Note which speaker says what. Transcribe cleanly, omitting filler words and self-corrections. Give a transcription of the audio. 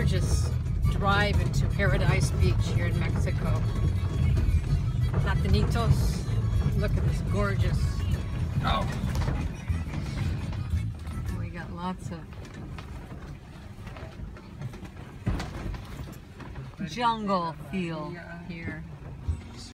Speaker 1: gorgeous drive into Paradise Beach here in Mexico. Platanitos. Look at this gorgeous. Oh. We got lots of jungle feel.